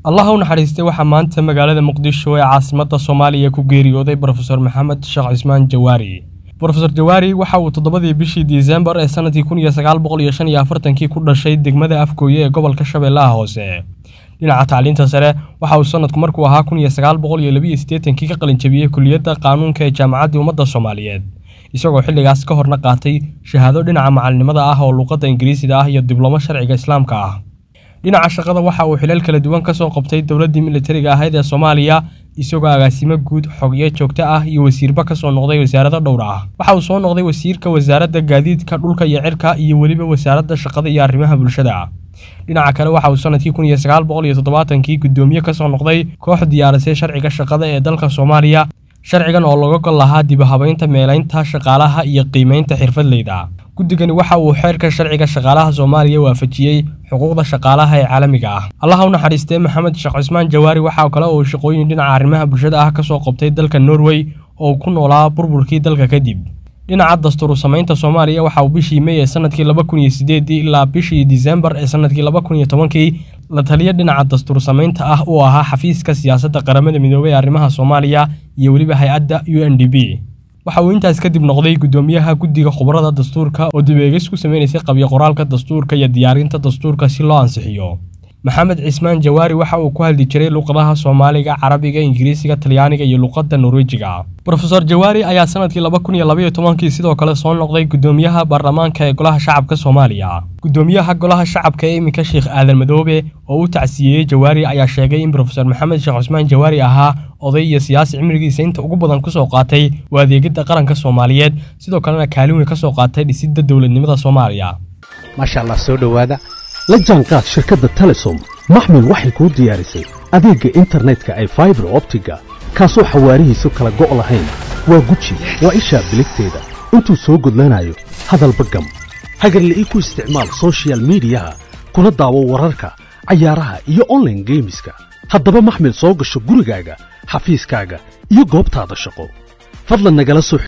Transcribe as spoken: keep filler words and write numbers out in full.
الله ونحرسته وحمانته مقالة مقدشو عاصمة الصومالية كوغيريودي بروفيسور محمد الشيخ عثمان جواري. بروفيسور جواري waxa uu toddobadii bishii December ee sanadkii kun iyo sagaal boqol iyo shan iyo afartan ku dhashay degmada Afkooye ee gobolka Shabeellaha Hoose. Dhinaca tacliinta sare waxa uu sanadku markuu ahaa kun iyo sagaal boqol iyo laba iyo siddeetan ka qalin jabiyay kulliyadda qaanuunka ee Jaamacadda Ummadda Soomaaliyeed. Isagoo xilligaas ka horna qaatay shahaado dhinaca macalinimada ah oo luqadda Ingiriisiga ah iyo diblooma sharciga Islaamka ah. dhinaca shaqada waxa uu xilal kala duwan ka soo qabtay dawladda militariga ahayd ee Soomaaliya isagoo agaasimo guud xogye joogto ah iyo wasiirba ka soo noqday wasaaradda dhowr ah. Waxa uu soo noqday wasiirka wasaaradda gaadiidka dhulka iyo cirka iyo waliba wasaaradda shaqada iyo arrimaha bulshada. dhinaca kale waxa uu sanadkii kun iyo sagaal boqol iyo toddobaatan gudoomiye ka soo noqday koox diyaarisay sharciga shaqada ee dalka Soomaaliya. sharcigan oo laga gol lahaa dib u habaynta meelaynta shaqaalaha iyo qiimeynta xirfadleyda. guddigani waxa uu xeerka sharciga shaqaalaha Soomaaliya waafajiyay xuquuqda shaqaalaha ee caalamiga ah. Allah u naxariistay Maxamed Sheekh Cusmaan Jawaari waxa kale oo shaqooyin dhinaca arrimaha bulshada ah ka soo qabtay dalka Norway oo ku noolaa burburkii dalka kadib. dhinaca dastuur samaynta Soomaaliya waxa uu bishii May ee sanadkii laba kun iyo siddeed ilaa bishii December ee sanadkii laba kun iyo toban la taliya dhinaca dastuur samaynta ah oo ahaa xafiiska siyaasadda qaramada midoobay ee arrimaha Soomaaliya iyo waliba hay'adda U N D P. waxa uu intaas kadib noqday gudoomiyaha guddiga khubarada dastuurka oo dib u eegis ku sameeyay qabyo qoraalka dastuurka iyo diyaarinta dastuurka si loo ansixiyo. Maxamed Cismaan Jawaari waxa uu ku hadli jiray luqadaha Soomaaliga, Carabiga, Ingiriisiga, Talyaaniga iyo luqadda Norwejiga. Professor Jawaari ayaa sanadkii laba kun iyo laba iyo toban sidoo kale soo noqday gudoomiyaha baarlamaanka ee Golaha Shacabka Soomaaliya. gudoomiyaha Golaha Shacabka ee iminka Sheekh Aadan Madoobe oo uu tacsiiyay Jawaari ayaa sheegay in Professor Maxamed Sheekh Cusmaan Jawaari ahaa oday iyo siyaasi cimrigiisa inta ugu badan ku soo qaatay waadeegida qaranka Soomaaliyeed sidoo kalena kaalin weyn ka soo qaatay dhisidda dawladnimada Soomaaliya. Masha Allah soo dhawaada la jaanqaad shirkadda Telesom maxmil waxay ku diyaarisay adeegga internetka ee fiber optiga kaasoo xawaarihiisu kala go' lahayn waa guji waa isha biligteeda intuu soo gudlanayo hadalba gam hagarlii ku isticmaal social media kuna daawo wararka cayaaraha iyo online gameska haddaba maxmil soo gasho gurigaaga xafiiskaaga iyo goobtaada shaqo fadlan nagala soo